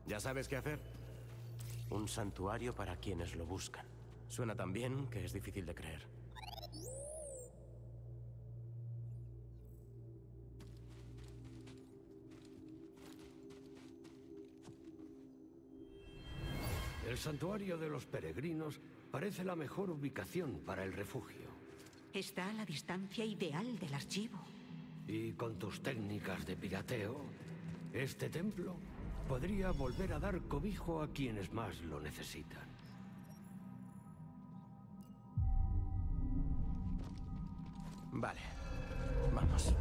¿Ya sabes qué hacer? Un santuario para quienes lo buscan. Suena tan bien que es difícil de creer. El santuario de los peregrinos parece la mejor ubicación para el refugio. Está a la distancia ideal del archivo. Y con tus técnicas de pirateo, este templo podría volver a dar cobijo a quienes más lo necesitan. Vale, vamos.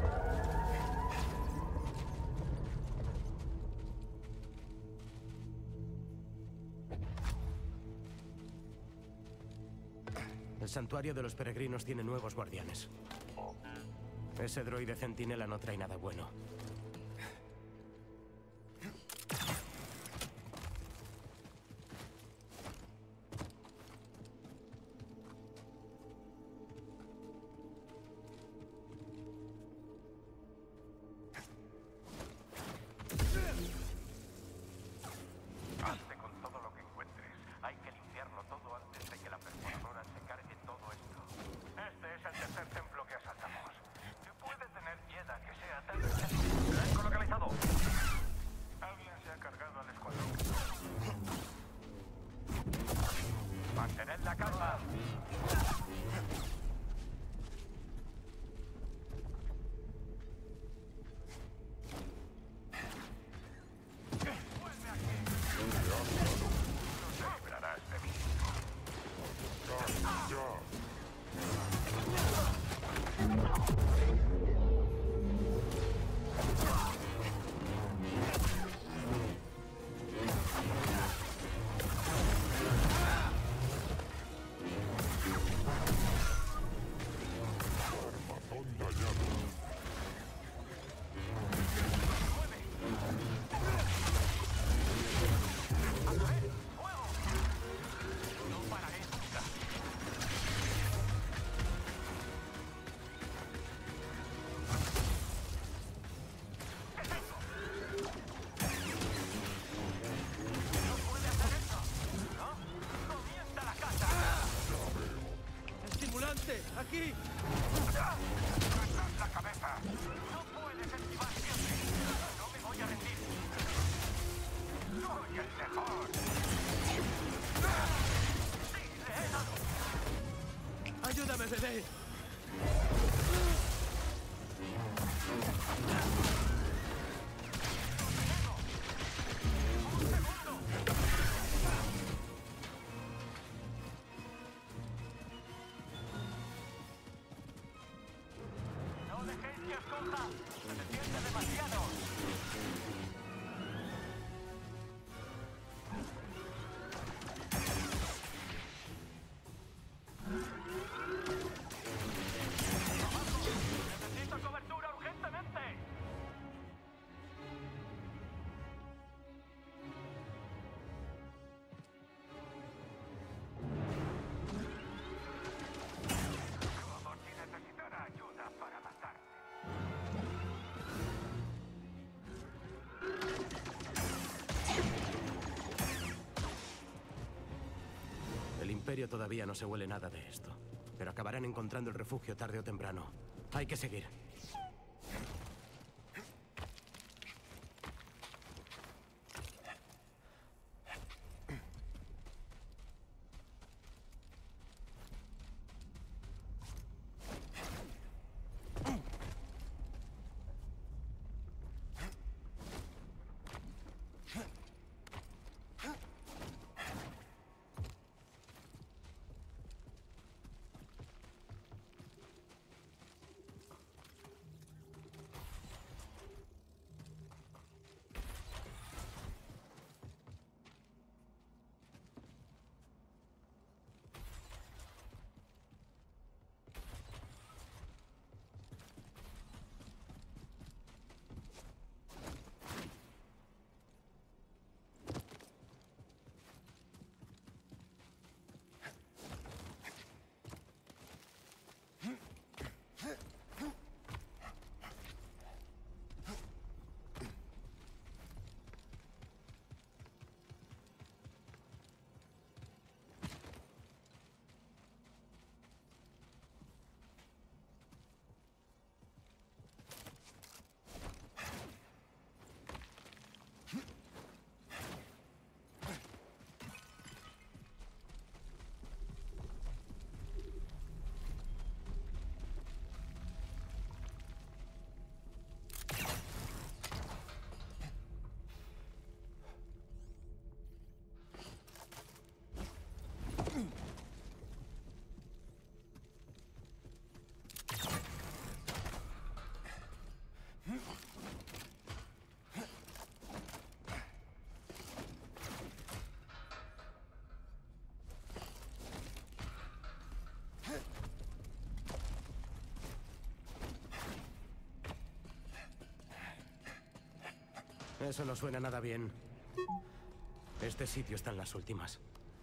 El santuario de los peregrinos tiene nuevos guardianes. Ese droide centinela no trae nada bueno. Hazte con todo lo que encuentres. Hay que limpiarlo todo antes de que la perforadora se cargue todo esto. Este es el tercer templo que asaltamos. ¿Qué puede tener piedad que sea tan... ¡Blanco localizado! Alguien se ha cargado al escuadrón. ¡Mantened la calma! ¡Vuelve aquí! No te librarás de mí. ¡Aquí! ¡Atrás la cabeza! ¡No puedes esquivar siempre! ¡No me voy a rendir! ¡Soy el mejor! ¡Sí, le he dado! ¡Ayúdame, bebé! ¡No dejéis que os coja! ¡Se me siente demasiado! ¡Necesito cobertura urgentemente! Como si necesitara ayuda para matarte. El Imperio todavía no se huele nada de esto, pero acabarán encontrando el refugio tarde o temprano. Hay que seguir. Eso no suena nada bien. Este sitio está en las últimas.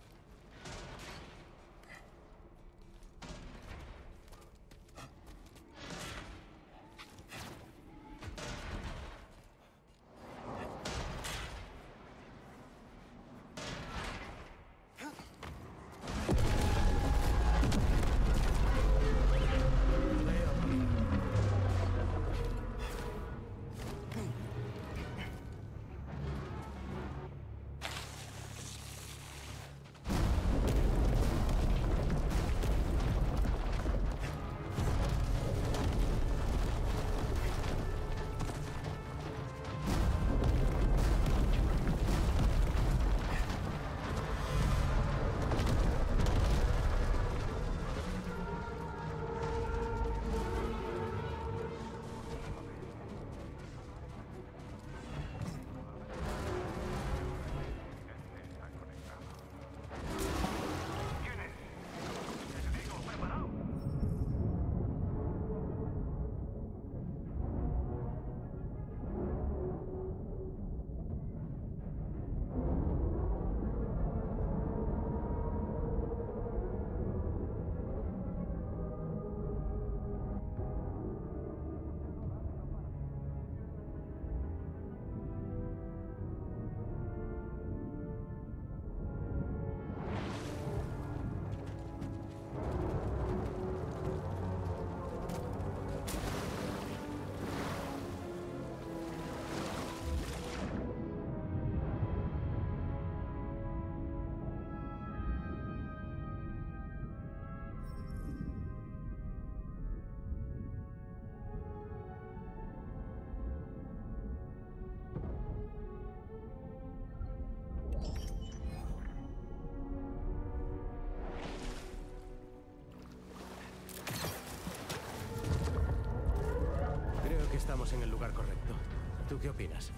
Creo que estamos en el lugar correcto. ¿Tú qué opinas?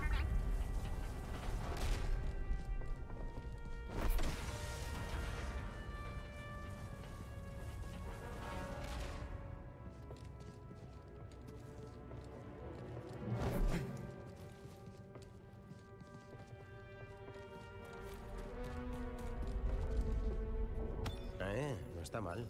No está mal.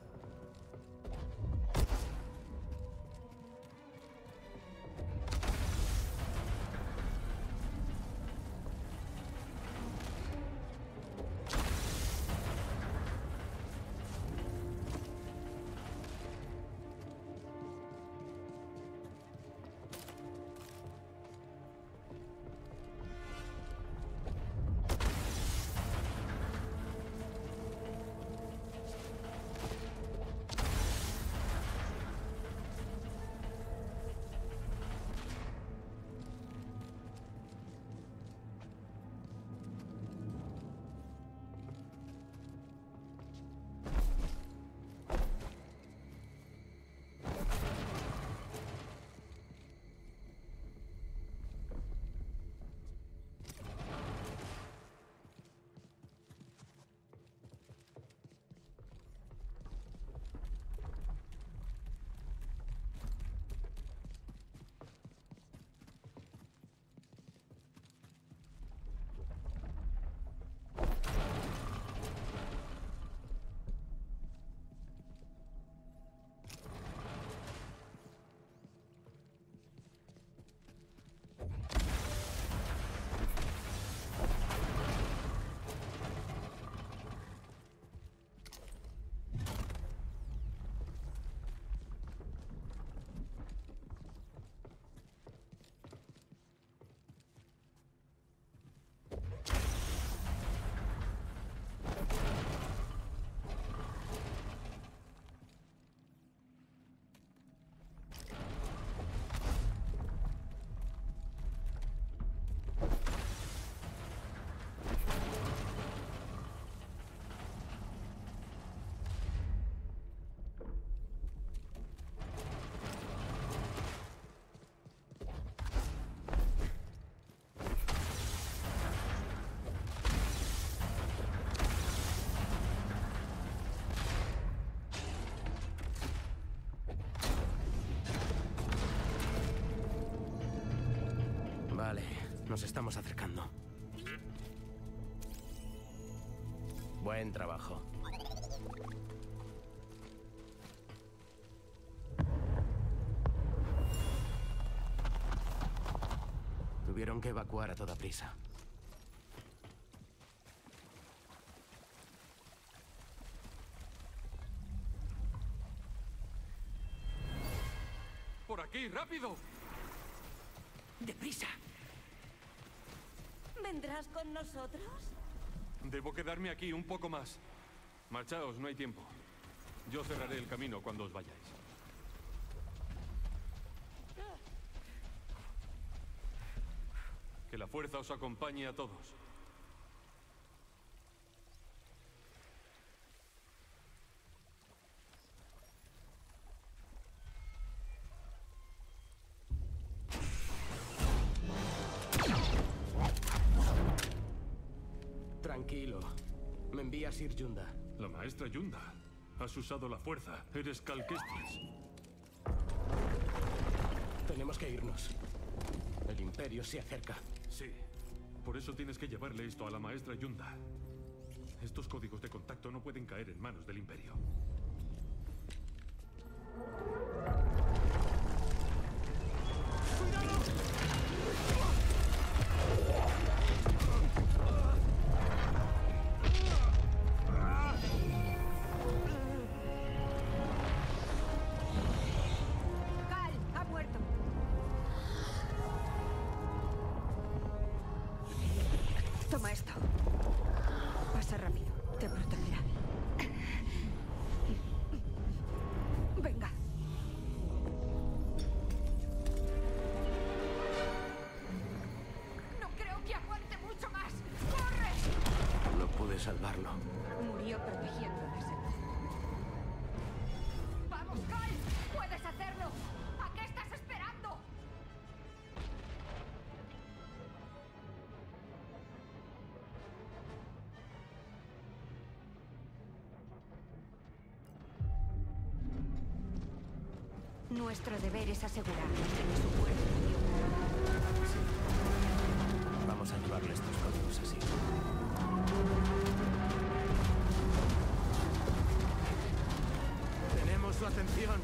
Vale. Nos estamos acercando. Buen trabajo. Tuvieron que evacuar a toda prisa. ¡Por aquí, rápido! ¡Deprisa! ¿Vendrás con nosotros? Debo quedarme aquí un poco más. Marchaos, no hay tiempo. Yo cerraré el camino cuando os vayáis. Que la fuerza os acompañe a todos. Tranquilo. Me envía Sir Yunda. La maestra Yunda. Has usado la fuerza. Eres Cal Kestis. Tenemos que irnos. El Imperio se acerca. Sí. Por eso tienes que llevarle esto a la maestra Yunda. Estos códigos de contacto no pueden caer en manos del Imperio. ¡Cal! ¡Ha muerto! Toma esto. Pasa rápido. Te protegerá. Venga. No creo que aguante mucho más. ¡Corre! No pude salvarlo. Murió protegiendo la selva. ¡Vamos, Cal! ¡Puedes hacerlo! ¿A qué estás esperando? Nuestro deber es asegurar que su cuerpo dio. Vamos a llevarle estos códigos así. Tenemos su atención.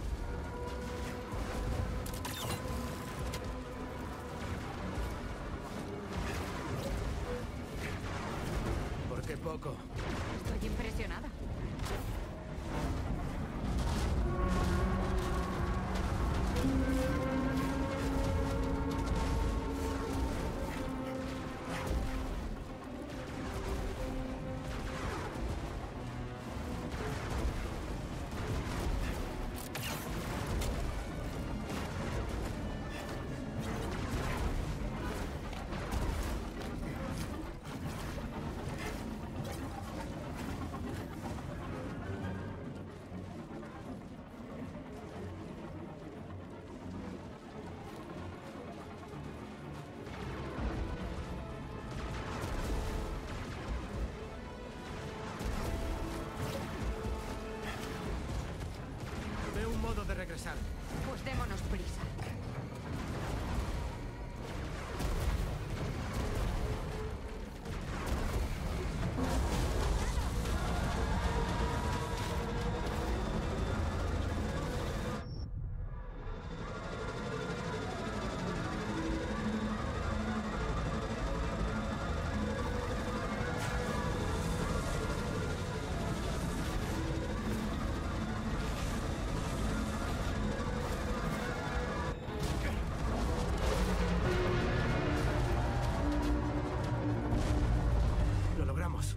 ¿Por qué poco? Estoy impresionada. Ve un modo de regresar. Pues démonos prisa. Lo logramos.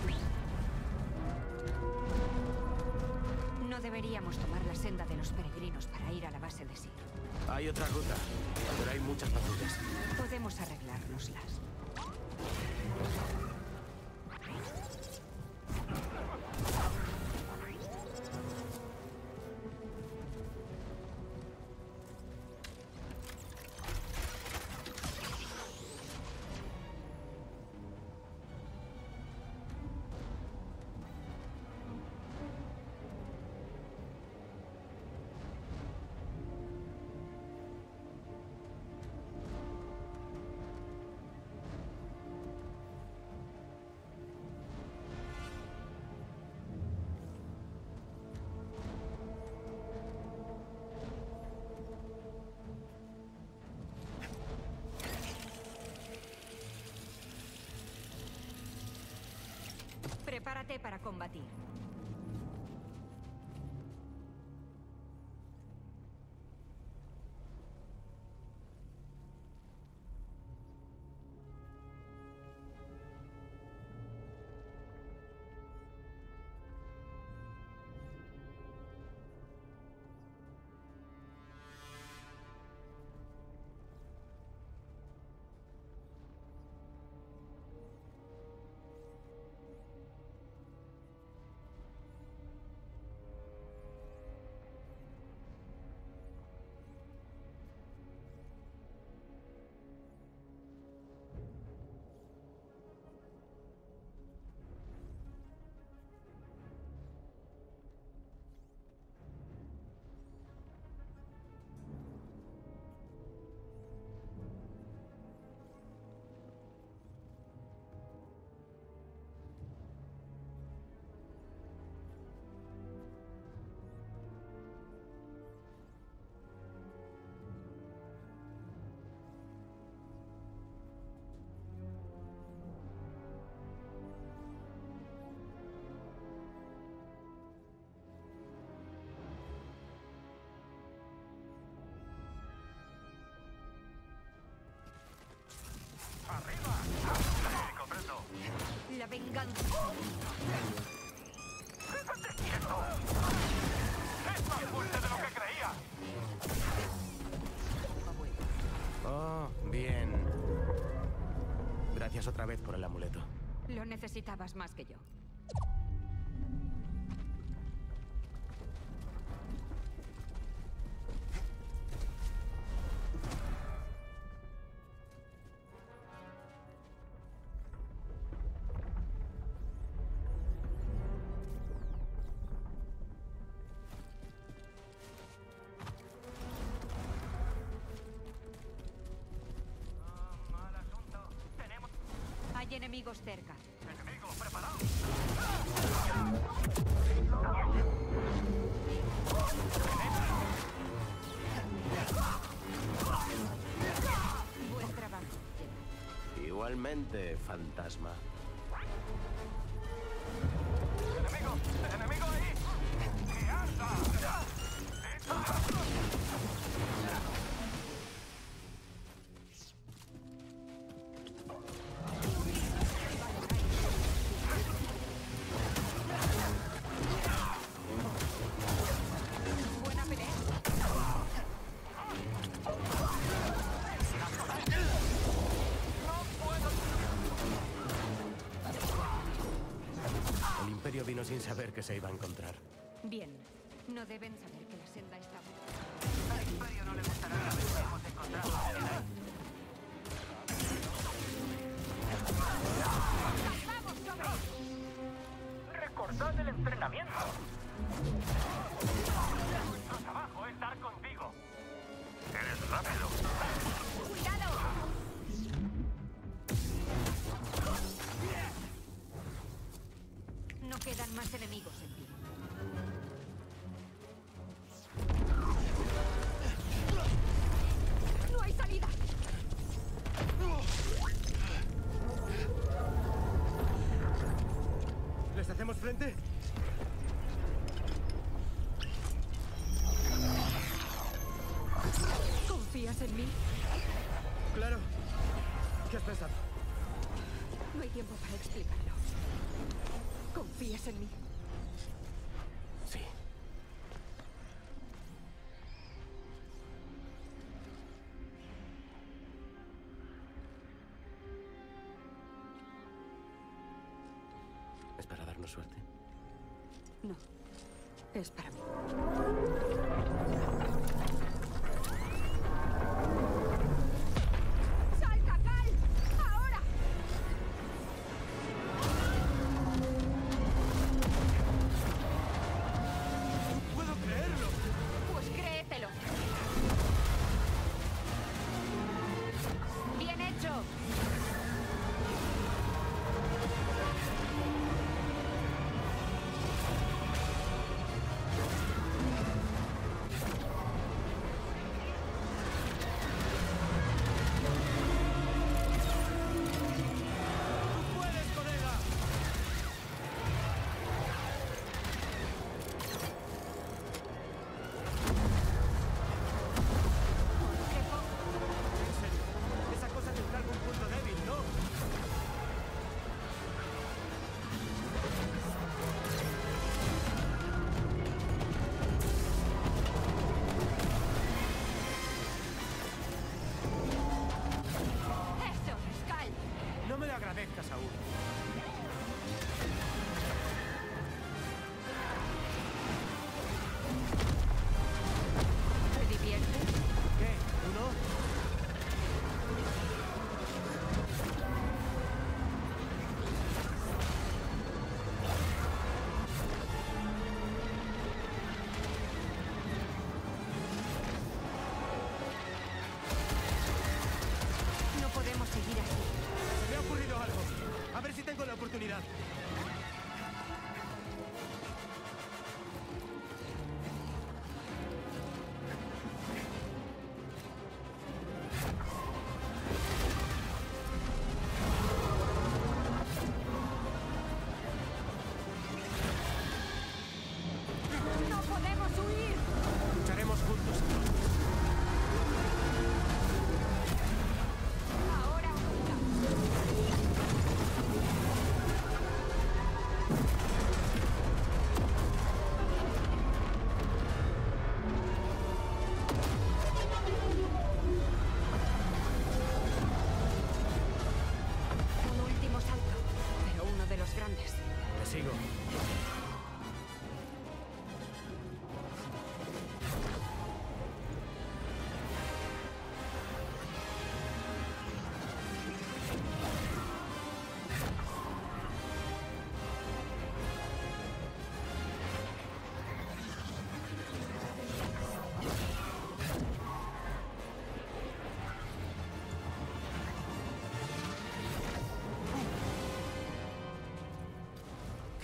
No deberíamos tomar la senda de los peregrinos para ir a la base de Sir. Hay otra ruta, pero hay muchas patrullas. Podemos arreglárnoslas. Prepárate para combatir. La venganza. ¡Estate quieto! ¡Es más fuerte de lo que creía! Oh, bien. Gracias otra vez por el amuleto. Lo necesitabas más que yo. Mal asunto. Tenemos Hay enemigos cerca. enemigos preparados. Buen trabajo. Igualmente, fantasma. ¡Enemigo! ¡Enemigo ahí! ¡Que anda! Buena pelea. El Imperio vino sin saber que se iba a encontrar. Bien. No deben saber que la senda está... Al Imperio no le gustará la vez que hemos encontrado a Jedi. ¡Vamos, sobre! Recordad el entrenamiento. Nuestro trabajo es dar contigo. Eres rápido. ¡Cuidado! No quedan más enemigos en ti. ¡No hay salida! ¿Les hacemos frente? ¿Confías en mí? Claro. ¿Qué has pensado? No hay tiempo para explicarlo. ¿Confías en mí? Sí. ¿Es para darnos suerte? No. Es para mí. ¡Salta, Cal! ¡Ahora! ¡Puedo creerlo! Pues créetelo. ¡Bien hecho!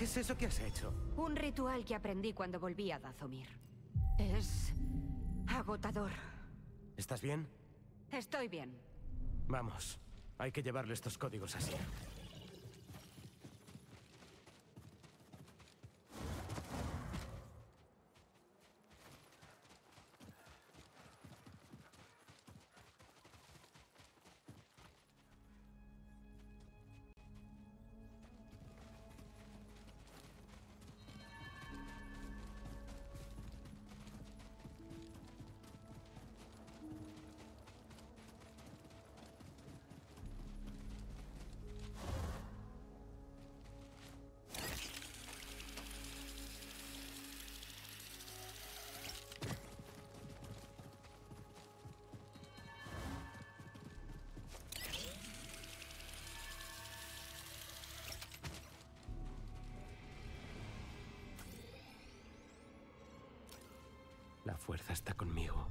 ¿Qué es eso que has hecho? Un ritual que aprendí cuando volví a Dazomir. Es agotador. ¿Estás bien? Estoy bien. Vamos. Hay que llevarle estos códigos así. La fuerza está conmigo.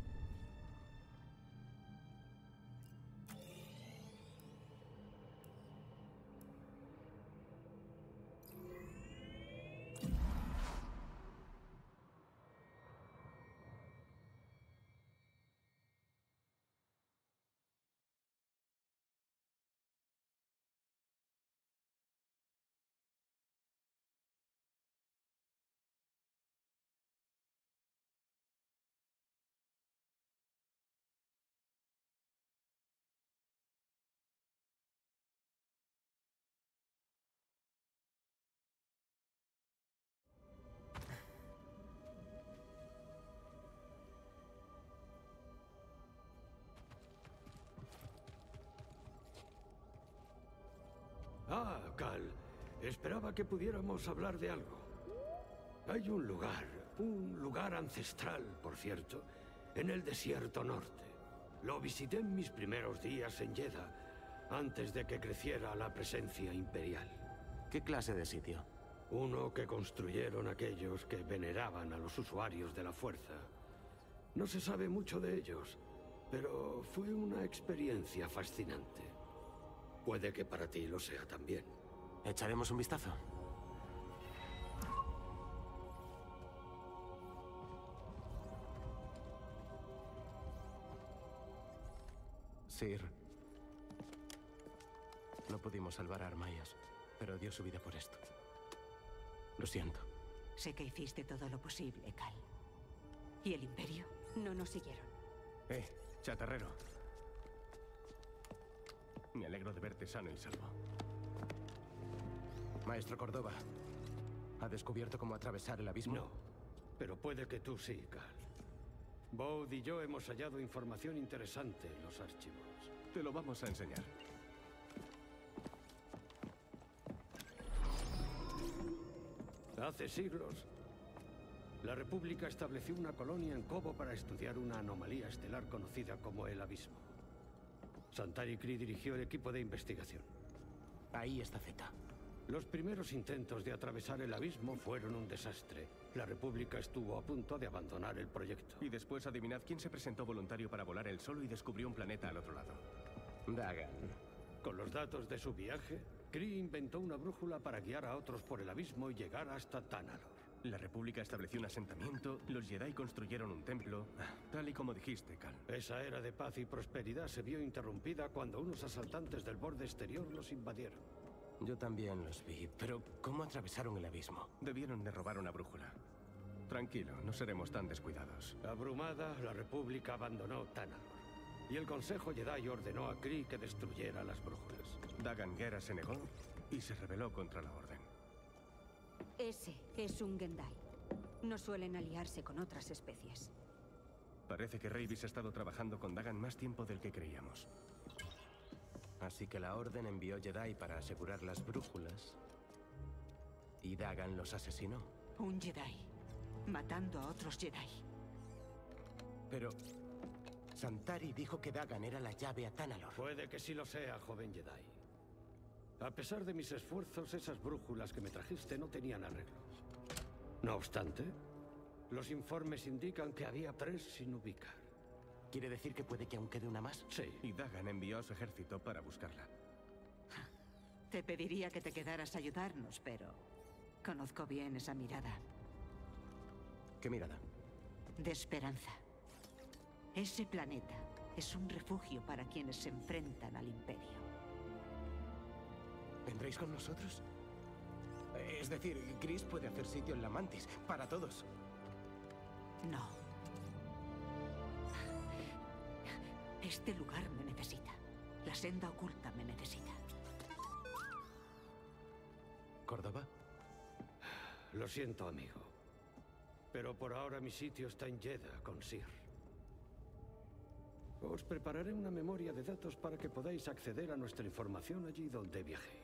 Ah, Cal. Esperaba que pudiéramos hablar de algo. Hay un lugar ancestral, por cierto, en el desierto norte. Lo visité en mis primeros días en Jedha, antes de que creciera la presencia imperial. ¿Qué clase de sitio? Uno que construyeron aquellos que veneraban a los usuarios de la fuerza. No se sabe mucho de ellos, pero fue una experiencia fascinante. Puede que para ti lo sea también. ¿Echaremos un vistazo? Sir. No pudimos salvar a Armaias, pero dio su vida por esto. Lo siento. Sé que hiciste todo lo posible, Cal. ¿Y el Imperio? No nos siguieron. Chatarrero. Me alegro de verte sano y salvo. Maestro Córdoba, ¿ha descubierto cómo atravesar el abismo? No, pero puede que tú sí, Cal. Bode y yo hemos hallado información interesante en los archivos. Te lo vamos a enseñar. Hace siglos, la República estableció una colonia en Cobo para estudiar una anomalía estelar conocida como el Abismo. Santari Khri dirigió el equipo de investigación. Ahí está Zeta. Los primeros intentos de atravesar el abismo fueron un desastre. La República estuvo a punto de abandonar el proyecto. Y después adivinad quién se presentó voluntario para volar el Solo y descubrió un planeta al otro lado. Dagan. Con los datos de su viaje, Khri inventó una brújula para guiar a otros por el abismo y llegar hasta Tanalor. La República estableció un asentamiento, los Jedi construyeron un templo, tal y como dijiste, Cal. Esa era de paz y prosperidad se vio interrumpida cuando unos asaltantes del borde exterior los invadieron. Yo también los vi, pero ¿cómo atravesaron el abismo? Debieron de robar una brújula. Tranquilo, no seremos tan descuidados. Abrumada, la República abandonó Tanalor. Y el Consejo Jedi ordenó a Khri que destruyera las brújulas. Dagan Gera se negó y se rebeló contra la Orden. Ese es un Gendai. No suelen aliarse con otras especies. Parece que Reyvis ha estado trabajando con Dagan más tiempo del que creíamos. Así que la Orden envió Jedi para asegurar las brújulas. Y Dagan los asesinó. Un Jedi. Matando a otros Jedi. Pero Santari dijo que Dagan era la llave a Tanalor. Puede que sí lo sea, joven Jedi. A pesar de mis esfuerzos, esas brújulas que me trajiste no tenían arreglo. No obstante, los informes indican que había 3 sin ubicar. ¿Quiere decir que puede que aún quede una más? Sí. Y Dagan envió a su ejército para buscarla. Te pediría que te quedaras a ayudarnos, pero Conozco bien esa mirada. ¿Qué mirada? De esperanza. Ese planeta es un refugio para quienes se enfrentan al Imperio. ¿Vendréis con nosotros? Es decir, Chris puede hacer sitio en la Mantis, para todos. No. Este lugar me necesita. La senda oculta me necesita. ¿Córdoba? Lo siento, amigo. Pero por ahora mi sitio está en Jedha, con Sir. Os prepararé una memoria de datos para que podáis acceder a nuestra información allí donde viajéis.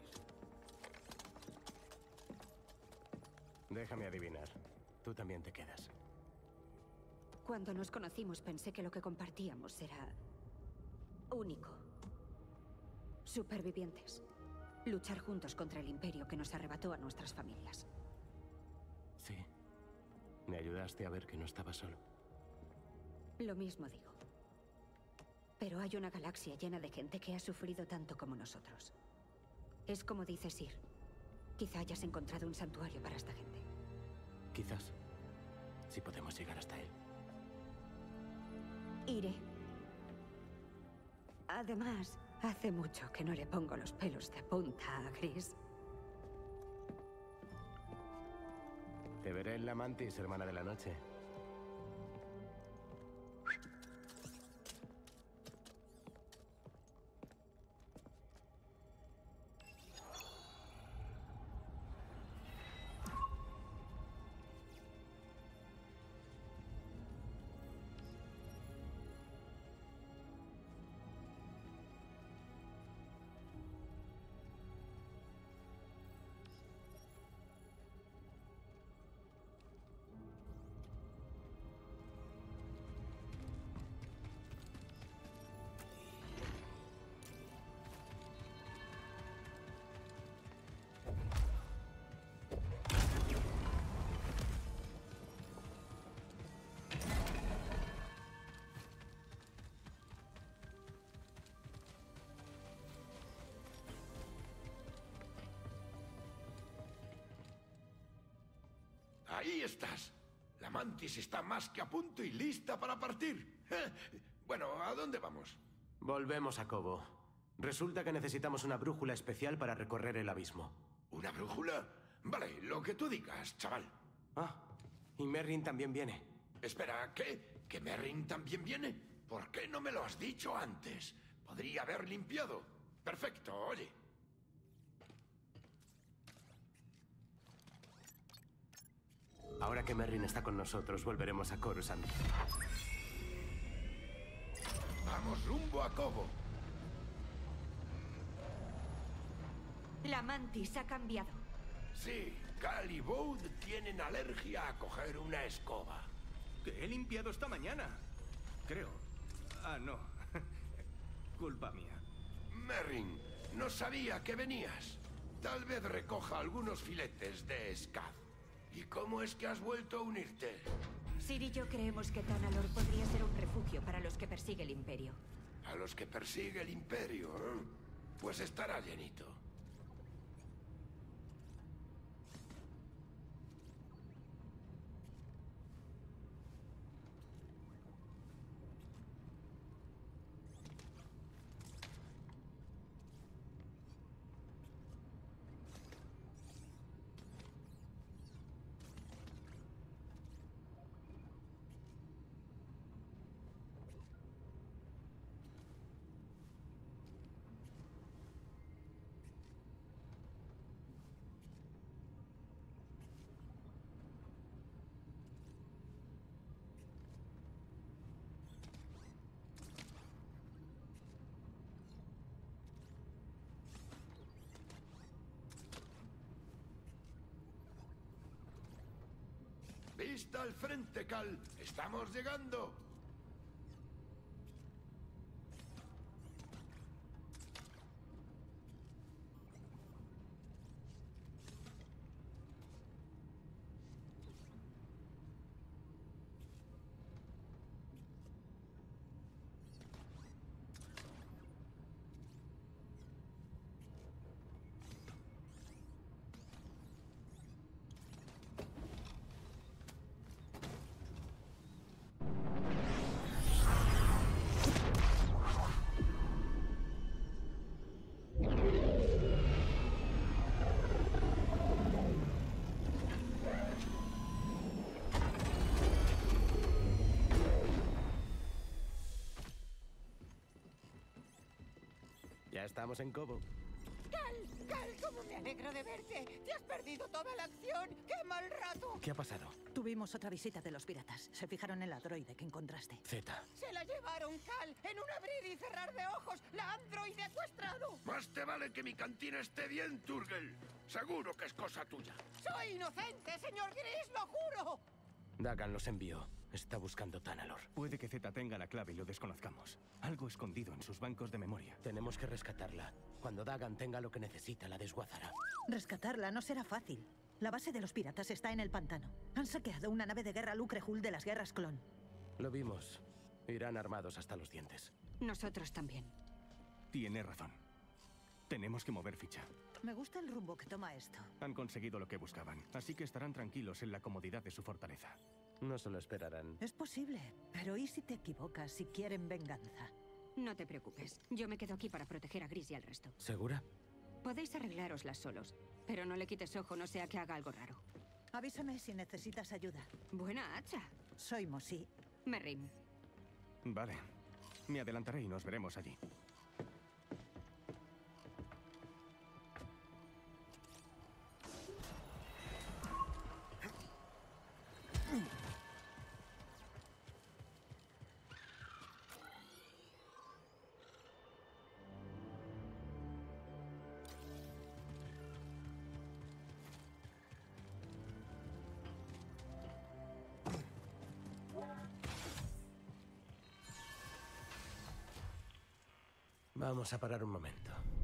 Déjame adivinar. Tú también te quedas. Cuando nos conocimos pensé que lo que compartíamos era único. Supervivientes. Luchar juntos contra el Imperio que nos arrebató a nuestras familias. Sí. Me ayudaste a ver que no estaba solo. Lo mismo digo. Pero hay una galaxia llena de gente que ha sufrido tanto como nosotros. Es como dice Sir. Quizá hayas encontrado un santuario para esta gente. Quizás. Si podemos llegar hasta él. Iré. Además, hace mucho que no le pongo los pelos de punta a Chris. Te veré en la Mantis, hermana de la noche. Ahí estás. La Mantis está más que a punto y lista para partir. Bueno, ¿a dónde vamos? Volvemos a Cobo. Resulta que necesitamos una brújula especial para recorrer el abismo. ¿Una brújula? Vale, lo que tú digas, chaval. Ah, y Merrin también viene. Espera, ¿qué? ¿Que Merrin también viene? ¿Por qué no me lo has dicho antes? Podría haber limpiado. Perfecto, oye. Ahora que Merrin está con nosotros, volveremos a Coruscant. Vamos rumbo a Cobo. La Mantis ha cambiado. Sí, Cal y Bode tienen alergia a coger una escoba. Que he limpiado esta mañana. Creo. Ah, no. Culpa mía. Merrin, no sabía que venías. Tal vez recoja algunos filetes de Scaz. ¿Y cómo es que has vuelto a unirte? Sir y yo creemos que Tanalor podría ser un refugio para los que persigue el Imperio. A los que persigue el Imperio, ¿eh? Pues estará llenito. Vista al frente, Cal. Estamos llegando. estamos en Cobo. Cal, cómo me alegro de verte. Te has perdido toda la acción. ¡Qué mal rato! ¿Qué ha pasado? Tuvimos otra visita de los piratas. Se fijaron en la droide que encontraste. Z. Se la llevaron, Cal, en un abrir y cerrar de ojos. La androide ha secuestrado. Más te vale que mi cantina esté bien, Turgle. Seguro que es cosa tuya. Soy inocente, señor Gris, lo juro. Dagan los envió. Está buscando Tanalor. Puede que Z tenga la clave y lo desconozcamos. Algo escondido en sus bancos de memoria. Tenemos que rescatarla. Cuando Dagan tenga lo que necesita, la desguazará. Rescatarla no será fácil. La base de los piratas está en el pantano. Han saqueado una nave de guerra Lucrehul de las guerras clon. Lo vimos. Irán armados hasta los dientes. Nosotros también. Tiene razón. Tenemos que mover ficha. Me gusta el rumbo que toma esto. Han conseguido lo que buscaban, así que estarán tranquilos en la comodidad de su fortaleza. No se lo esperarán. Es posible, pero ¿y si te equivocas si quieren venganza? No te preocupes. Yo me quedo aquí para proteger a Gris y al resto. ¿Segura? Podéis arreglároslas solos, pero no le quites ojo, no sea que haga algo raro. Avísame si necesitas ayuda. Buena hacha. Soy Mosi. Merrim. Vale. Me adelantaré y nos veremos allí. Vamos a parar un momento.